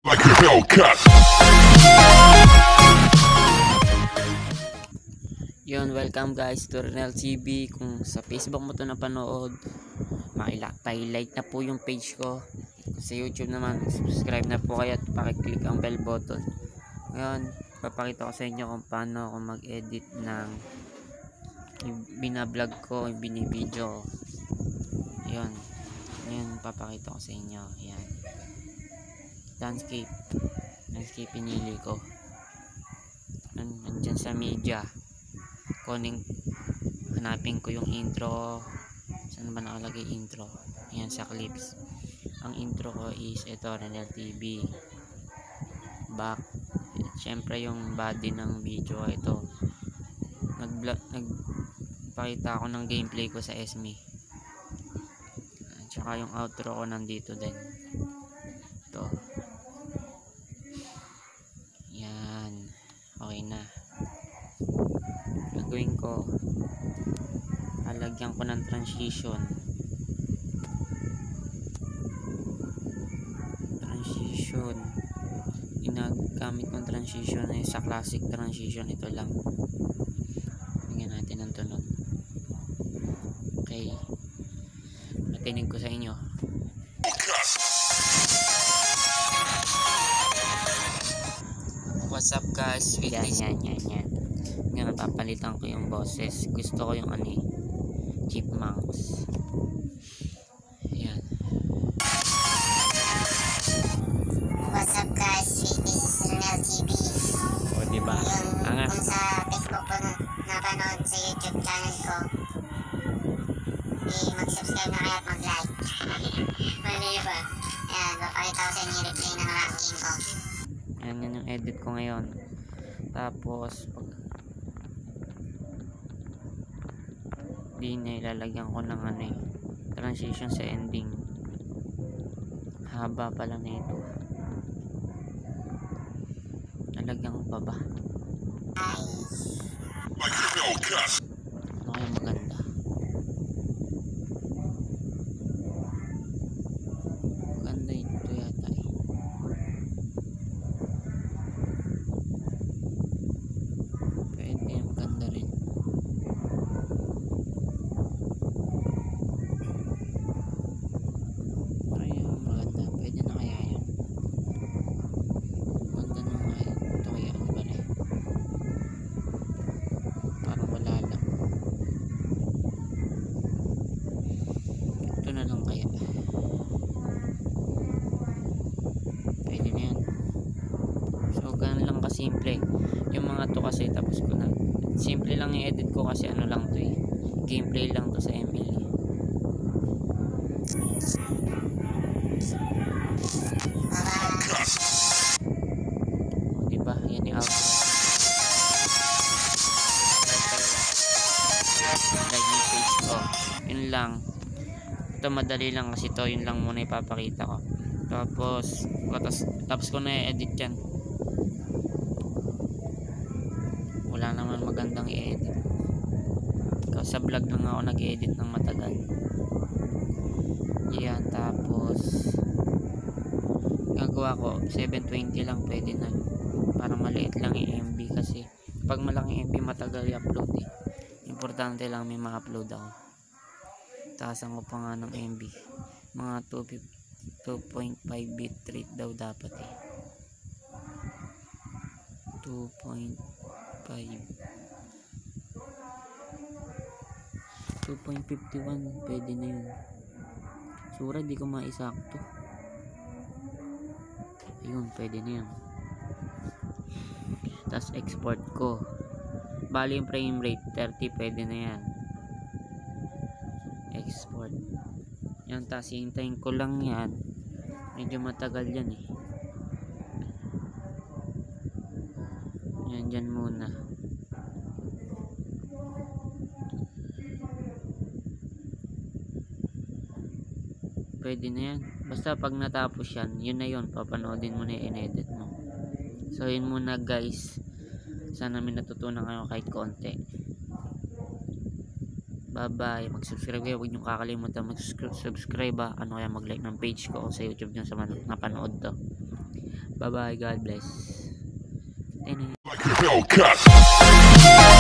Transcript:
Like a Hellcat. Yun, welcome guys to Renel TV. Kung sa Facebook mo to napanood, like na po yung page ko. Kung sa YouTube naman, subscribe na po kayo at pakiclick ang bell button. Ngayon, papakita ko sa inyo kung paano ako mag-edit ng binablog ko, yung binibideo ko. Yun, papakita ko sa inyo. Yan, landscape pinili ko. Nandyan sa media, hanapin ko yung intro. Saan ba nakalagay intro? Yan, sa clips. Ang intro ko is ito, Renel TV. Back, syempre yung body ng video ito. Nagpakita ako ng gameplay ko sa SME. At saka yung outro ko nandito din. Ito. Yan, okay na. Gagawin ko, lalagyan ko ng transition. Ginagamit ng transition ay sa classic transition. Ito lang, tingnan natin ang tunog. Okay, natinig ko sa inyo. What's up guys, yan. Ngayon napapalitan ko yung boses. Gusto ko yung chipmunks. Yan. What's up guys, this is Renel TV. O diba? Kung sa Facebook ko napanood sa YouTube channel ko, mag-subscribe na kayo at mag-like. Mali ba? Ayan, papakita ko sa inyo yung replay ng ranking ko. Ayan, yun yung edit ko ngayon. Tapos ilalagyan ko ng transition sa ending. Haba pala na ito. Lalagyan ko pa ba? Ano kaya maganda? Maganda ito yata eh. Pwede, maganda rin. Simple yung mga to kasi, tapos ko na simple lang yung edit ko kasi lang to eh, gameplay lang to sa ML eh. O, diba yan yung outro, like yung page ko. Yun lang, ito madali lang kasi to, yun lang muna ipapakita ko. Tapos ko na i-edit yan. Wala naman magandang i-edit. Sa vlog lang ako nag-edit ng matagal. Yan, tapos gagawa ko 720 lang, pwede na. Para maliit lang yung MB, kasi pag malaking MB matagal i-upload eh. Importante lang may ma-upload ako. Taasan ko pa nga ng MB. Mga 2.5 bitrate daw dapat eh. 2.51 pwede na yun. Sura di ko maisakto. Ayun, pwede na yun. Tapos export ko, bali yung frame rate 30, pwede na yan. Export yan, tapos hintayin ko lang yan. Medyo matagal yan eh. Yan, dyan muna. Pwede na yan. Basta pag natapos yan, yun na yun. Papanoodin mo na yung in-edit mo. So yun muna guys. Sana may natutunan kayo kahit konti. Bye bye. Mag-subscribe kayo. Huwag nyo kakalimutan mag-subscribe. Ano kaya mag-like ng page ko sa YouTube nyo sa napanood to. Bye bye, God bless. Like a Hellcat.